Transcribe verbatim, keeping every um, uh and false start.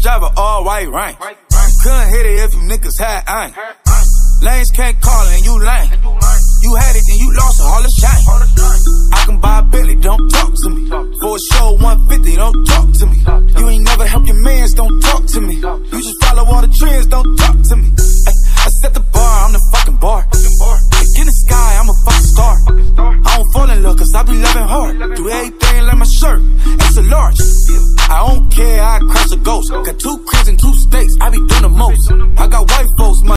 driver, all white rain. Couldn't hit it if you niggas had aim. Lanes can't call and you lame. You had it, then you lost it, all the shame. I can buy a Bentley, don't talk to me. For a show, one fifty, don't talk to me. You ain't never help your mans, don't talk to me. You just follow all the trends, don't talk to me. Ay, I set the bar, I'm the fucking bar. Like in the sky, I'm a fucking star. I don't fall in love, cause I be loving hard. Do everything like my shirt, extra large. I don't care, I crush a ghost. Got two cribs and two states, I be doing the most. I got white folks, my